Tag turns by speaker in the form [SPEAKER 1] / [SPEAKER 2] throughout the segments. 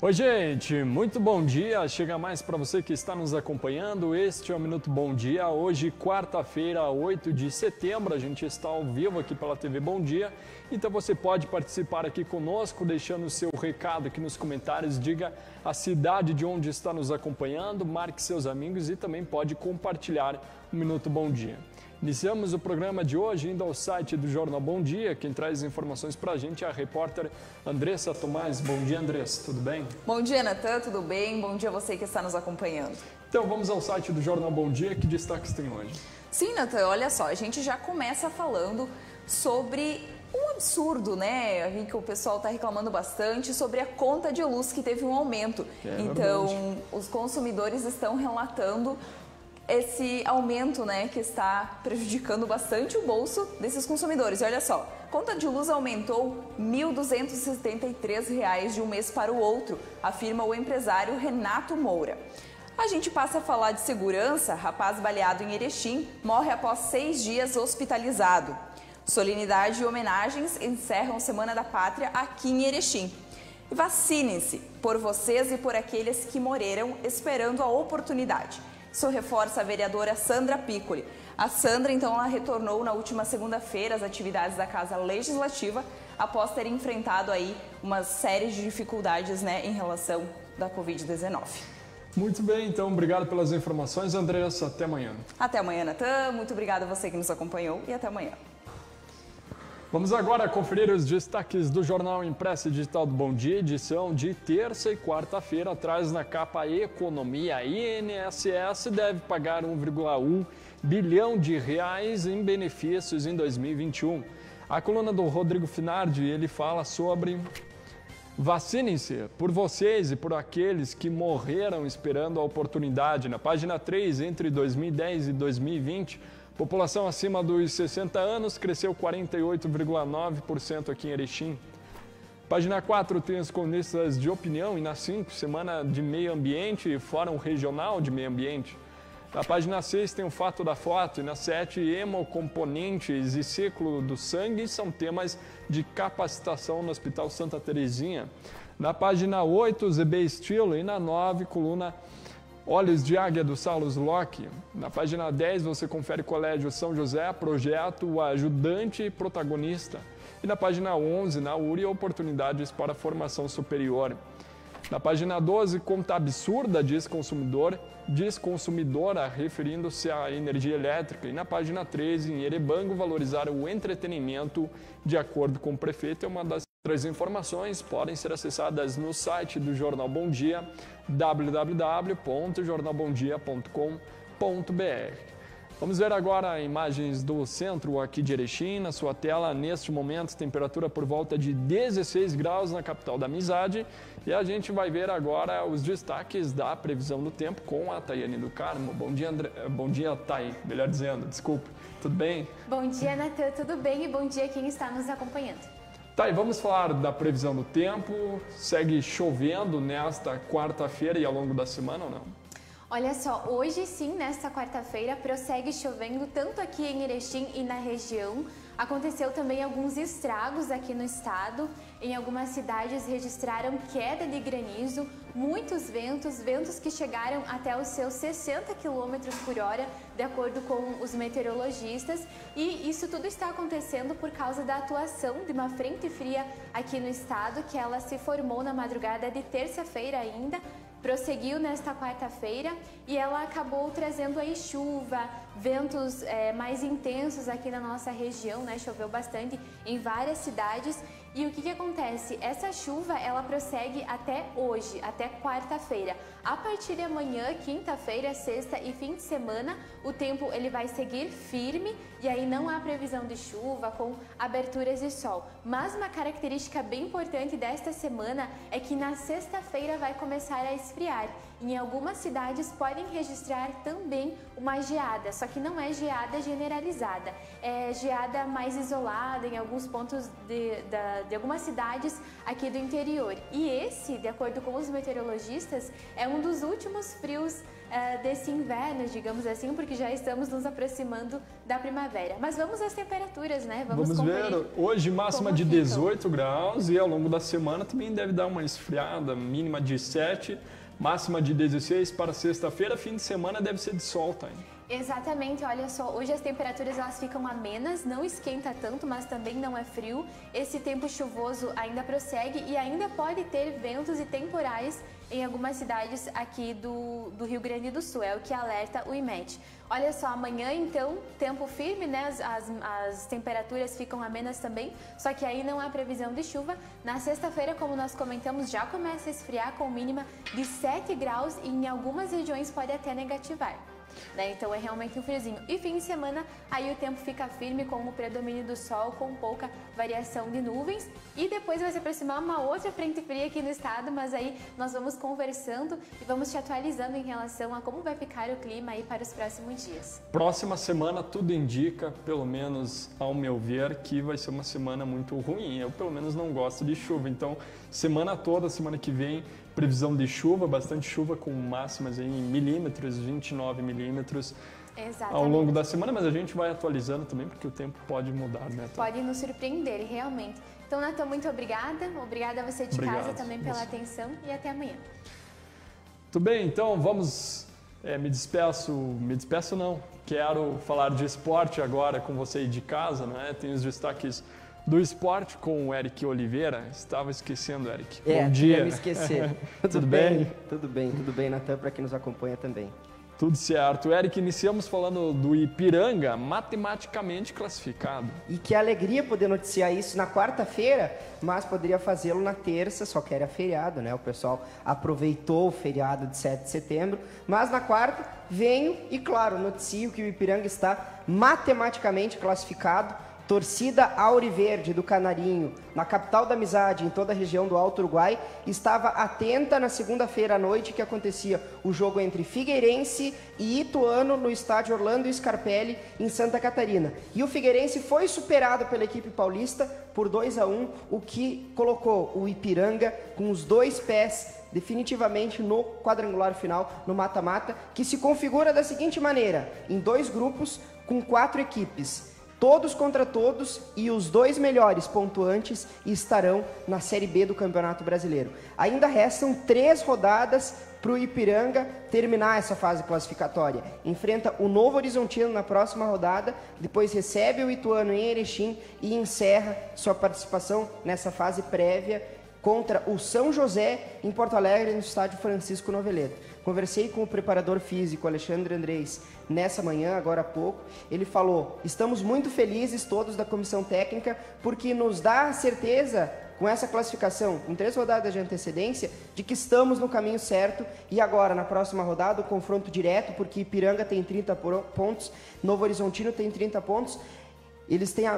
[SPEAKER 1] Oi, gente, muito bom dia. Chega mais para você que está nos acompanhando. Este é o Minuto Bom Dia. Hoje, quarta-feira, 8 de setembro, a gente está ao vivo aqui pela TV Bom Dia. Então você pode participar aqui conosco, deixando o seu recado aqui nos comentários. Diga a cidade de onde está nos acompanhando, marque seus amigos e também pode compartilhar o Minuto Bom Dia. Iniciamos o programa de hoje indo ao site do Jornal Bom Dia. Quem traz informações para a gente é a repórter Andressa Tomás. Bom dia, Andressa. Tudo bem?
[SPEAKER 2] Bom dia, Natan. Tudo bem? Bom dia a você que está nos acompanhando.
[SPEAKER 1] Então, vamos ao site do Jornal Bom Dia. Que destaques tem hoje?
[SPEAKER 2] Sim, Natan. Olha só, a gente já começa falando sobre um absurdo, né? Aí que o pessoal está reclamando bastante sobre a conta de luz que teve um aumento. Então, verdade. Os consumidores estão relatando esse aumento, né, que está prejudicando bastante o bolso desses consumidores. E olha só, a conta de luz aumentou R$ 1.273 de um mês para o outro, afirma o empresário Renato Moura. A gente passa a falar de segurança. Rapaz baleado em Erechim morre após 6 dias hospitalizado. Solenidade e homenagens encerram Semana da Pátria aqui em Erechim. Vacinem-se por vocês e por aqueles que morreram esperando a oportunidade. Isso reforça a vereadora Sandra Piccoli. A Sandra, então, ela retornou na última segunda-feira às atividades da Casa Legislativa após ter enfrentado aí uma série de dificuldades, né, em relação da Covid-19.
[SPEAKER 1] Muito bem, então, obrigado pelas informações, Andressa. Até amanhã.
[SPEAKER 2] Até amanhã, Natan. Muito obrigada a você que nos acompanhou e até amanhã.
[SPEAKER 1] Vamos agora conferir os destaques do Jornal Impresso Digital do Bom Dia, edição de terça e quarta-feira. Traz na capa Economia. A INSS deve pagar 1,1 bilhão de reais em benefícios em 2021. A coluna do Rodrigo Finardi, ele fala sobre vacinem-se por vocês e por aqueles que morreram esperando a oportunidade. Na página 3, entre 2010 e 2020, população acima dos 60 anos cresceu 48,9% aqui em Erechim. Página 4 tem as colunistas de opinião e na 5, Semana de Meio Ambiente e Fórum Regional de Meio Ambiente. Na página 6 tem o fato da foto e na 7, hemocomponentes e ciclo do sangue são temas de capacitação no Hospital Santa Terezinha. Na página 8, ZB Estilo e na 9, coluna Olhos de Águia do Saulos Locke. Na página 10 você confere Colégio São José, projeto, ajudante e protagonista. E na página 11, na URI, oportunidades para formação superior. Na página 12, conta absurda, diz consumidora, referindo-se à energia elétrica. E na página 13, em Erebango, valorizar o entretenimento de acordo com o prefeito é uma das outras informações. Podem ser acessadas no site do Jornal Bom Dia, www.jornalbomdia.com.br. Vamos ver agora imagens do centro aqui de Erechim. Na sua tela, neste momento, temperatura por volta de 16 graus na capital da Amizade. E a gente vai ver agora os destaques da previsão do tempo com a Tayane do Carmo. Bom dia, Bom dia, Thay. Melhor dizendo, desculpe. Tudo bem?
[SPEAKER 3] Bom dia, Natan. Tudo bem? E bom dia quem está nos acompanhando.
[SPEAKER 1] Tá, e vamos falar da previsão do tempo. Segue chovendo nesta quarta-feira e ao longo da semana ou não?
[SPEAKER 3] Olha só, hoje sim, nesta quarta-feira, prossegue chovendo tanto aqui em Erechim e na região. Aconteceu também alguns estragos aqui no estado. Em algumas cidades registraram queda de granizo, muitos ventos que chegaram até os seus 60 km por hora, de acordo com os meteorologistas. E isso tudo está acontecendo por causa da atuação de uma frente fria aqui no estado, que ela se formou na madrugada de terça-feira ainda, prosseguiu nesta quarta-feira e ela acabou trazendo aí chuva, ventos mais intensos aqui na nossa região, né? Choveu bastante em várias cidades. E o que acontece? Essa chuva, ela prossegue até hoje, até quarta-feira. A partir de amanhã, quinta-feira, sexta e fim de semana, o tempo ele vai seguir firme e aí não há previsão de chuva com aberturas de sol. Mas uma característica bem importante desta semana é que na sexta-feira vai começar a esfriar. Em algumas cidades podem registrar também uma geada, só que não é geada generalizada, é geada mais isolada em alguns pontos de algumas cidades aqui do interior. E esse, de acordo com os meteorologistas, é um dos últimos frios desse inverno, digamos assim, porque já estamos nos aproximando da primavera. Mas vamos às temperaturas, né?
[SPEAKER 1] Vamos ver. Hoje máxima de 18 graus e ao longo da semana também deve dar uma esfriada, mínima de 7, máxima de 16 para sexta-feira. Fim de semana deve ser de sol, tá?
[SPEAKER 3] Exatamente, olha só, hoje as temperaturas elas ficam amenas, não esquenta tanto, mas também não é frio. Esse tempo chuvoso ainda prossegue e ainda pode ter ventos e temporais em algumas cidades aqui do Rio Grande do Sul, é o que alerta o IMET. Olha só, amanhã então, tempo firme, né? As temperaturas ficam amenas também, só que aí não há previsão de chuva. Na sexta-feira, como nós comentamos, já começa a esfriar com mínima de 7 graus e em algumas regiões pode até negativar. Então é realmente um friozinho. E fim de semana, aí o tempo fica firme com o predomínio do sol, com pouca variação de nuvens. E depois vai se aproximar uma outra frente fria aqui no estado, mas aí nós vamos conversando e vamos te atualizando em relação a como vai ficar o clima aí para os próximos dias.
[SPEAKER 1] Próxima semana tudo indica, pelo menos ao meu ver, que vai ser uma semana muito ruim. Eu pelo menos não gosto de chuva, então semana toda, semana que vem, previsão de chuva, bastante chuva com máximas em milímetros, 29 milímetros ao longo da semana, mas a gente vai atualizando também porque o tempo pode mudar, né?
[SPEAKER 3] Pode nos surpreender, realmente. Então, Natan, muito obrigada. Obrigada a você de casa também pela atenção e até amanhã.
[SPEAKER 1] Tudo bem, então vamos... me despeço não, quero falar de esporte agora com você aí de casa, né? Tem os destaques do esporte com o Eric Oliveira. Estava esquecendo, Eric. Bom dia.
[SPEAKER 4] Ia me esquecer.
[SPEAKER 1] Tudo bem?
[SPEAKER 4] Tudo bem, Natan, para quem nos acompanha também.
[SPEAKER 1] Tudo certo. Eric, iniciamos falando do Ipiranga, matematicamente classificado.
[SPEAKER 4] E que alegria poder noticiar isso na quarta-feira, mas poderia fazê-lo na terça, só que era feriado, né? O pessoal aproveitou o feriado de 7 de setembro, mas na quarta venho e, claro, noticio que o Ipiranga está matematicamente classificado. Torcida Auriverde do Canarinho, na capital da amizade, em toda a região do Alto Uruguai, estava atenta na segunda-feira à noite que acontecia o jogo entre Figueirense e Ituano no estádio Orlando Scarpelli, em Santa Catarina. E o Figueirense foi superado pela equipe paulista por 2-1, o que colocou o Ipiranga com os dois pés definitivamente no quadrangular final, no mata-mata, que se configura da seguinte maneira, em 2 grupos com 4 equipes. Todos contra todos e os 2 melhores pontuantes estarão na Série B do Campeonato Brasileiro. Ainda restam 3 rodadas para o Ipiranga terminar essa fase classificatória. Enfrenta o Novo Horizontino na próxima rodada, depois recebe o Ituano em Erechim e encerra sua participação nessa fase prévia contra o São José em Porto Alegre, no estádio Francisco Noveleto. Conversei com o preparador físico Alexandre Andrés nessa manhã, agora há pouco. Ele falou: estamos muito felizes todos da comissão técnica porque nos dá a certeza, com essa classificação, com 3 rodadas de antecedência, de que estamos no caminho certo. E agora, na próxima rodada, o confronto direto, porque Ipiranga tem 30 pontos, Novo Horizontino tem 30 pontos. Eles têm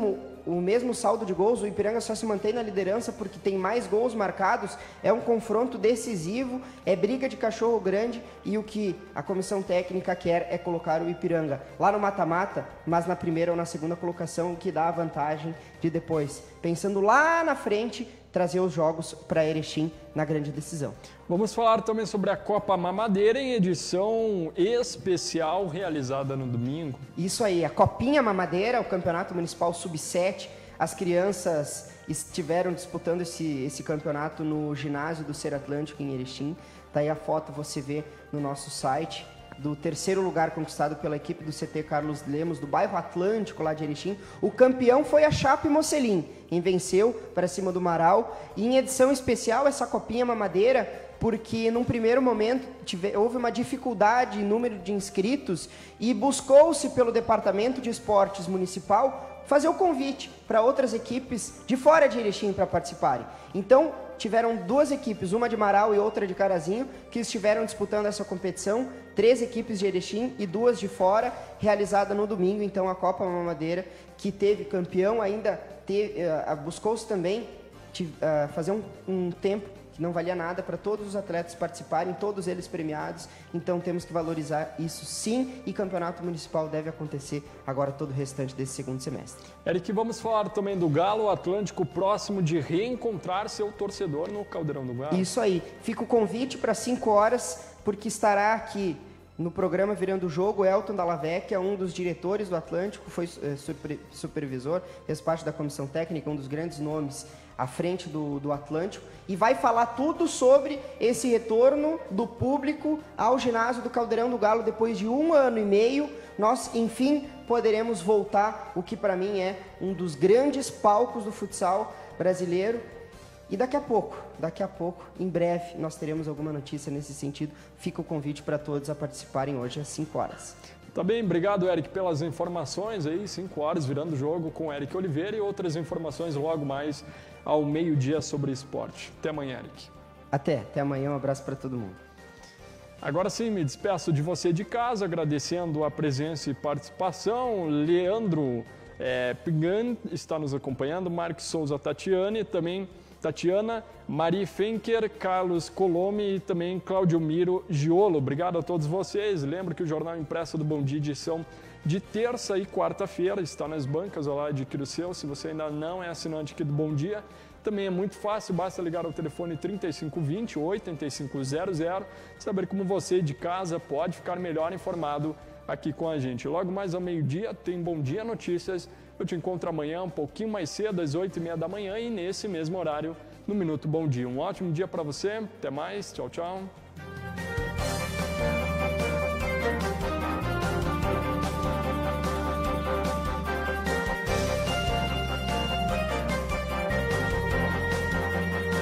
[SPEAKER 4] o mesmo saldo de gols, o Ipiranga só se mantém na liderança porque tem mais gols marcados. É um confronto decisivo, é briga de cachorro grande e o que a comissão técnica quer é colocar o Ipiranga lá no mata-mata, mas na primeira ou na segunda colocação, o que dá a vantagem de depois, pensando lá na frente, trazer os jogos para Erechim na grande decisão.
[SPEAKER 1] Vamos falar também sobre a Copa Mamadeira em edição especial realizada no domingo.
[SPEAKER 4] Isso aí, a Copinha Mamadeira, o Campeonato Municipal Sub-7. As crianças estiveram disputando esse campeonato no ginásio do Ser Atlântico em Erechim. Tá aí a foto, você vê no nosso site, do 3º lugar conquistado pela equipe do CT Carlos Lemos, do bairro Atlântico, lá de Erechim. O campeão foi a Chape Mocelim, e venceu para cima do Marau. E em edição especial, essa Copinha Mamadeira, porque num primeiro momento houve uma dificuldade em número de inscritos e buscou-se pelo Departamento de Esportes Municipal fazer o convite para outras equipes de fora de Erechim para participarem. Então, tiveram 2 equipes, uma de Marau e outra de Carazinho, que estiveram disputando essa competição, 3 equipes de Erechim e 2 de fora, realizada no domingo. Então, a Copa Mamadeira, que teve campeão, ainda buscou-se também fazer um tempo que não valia nada para todos os atletas participarem, todos eles premiados. Então temos que valorizar isso sim, e campeonato municipal deve acontecer agora todo o restante desse segundo semestre.
[SPEAKER 1] Eric, vamos falar também do Galo Atlântico, próximo de reencontrar seu torcedor no Caldeirão do Galo.
[SPEAKER 4] Isso aí, fica o convite para 5 horas porque estará aqui no programa Virando o Jogo, Elton Dallavecchia, um dos diretores do Atlântico, foi supervisor, fez parte da comissão técnica, um dos grandes nomes à frente do Atlântico, e vai falar tudo sobre esse retorno do público ao ginásio do Caldeirão do Galo depois de 1 ano e meio. Nós, enfim, poderemos voltar, o que para mim é um dos grandes palcos do futsal brasileiro. E daqui a pouco, em breve, nós teremos alguma notícia nesse sentido. Fica o convite para todos a participarem hoje às 5 horas.
[SPEAKER 1] Tá bem, obrigado, Eric, pelas informações aí, 5 horas, Virando o Jogo com Eric Oliveira e outras informações logo mais ao meio-dia sobre esporte. Até amanhã, Eric. Até
[SPEAKER 4] amanhã, um abraço para todo mundo.
[SPEAKER 1] Agora sim, me despeço de você de casa, agradecendo a presença e participação. Leandro Pigan está nos acompanhando, Marcos Souza Tatiana, Mari Fenker, Carlos Colome e também Claudio Miro Giolo. Obrigado a todos vocês. Lembro que o Jornal Impresso do Bom Dia, edição de terça e quarta-feira, está nas bancas, lá adquira o seu. Se você ainda não é assinante aqui do Bom Dia, também é muito fácil, basta ligar ao telefone 3520 8500, saber como você de casa pode ficar melhor informado aqui com a gente. Logo mais ao meio-dia tem Bom Dia Notícias. Eu te encontro amanhã um pouquinho mais cedo, às 8h30 da manhã e nesse mesmo horário, no Minuto Bom Dia. Um ótimo dia para você, até mais, tchau, tchau.